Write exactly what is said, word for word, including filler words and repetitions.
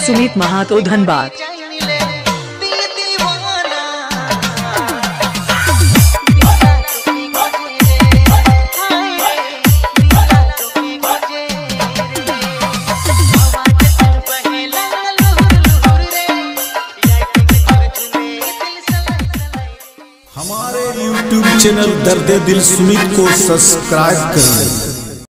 सुमित महातो धनबाद। हमारे YouTube channel दर्द दिल सुमित को सब्सक्राइब करें।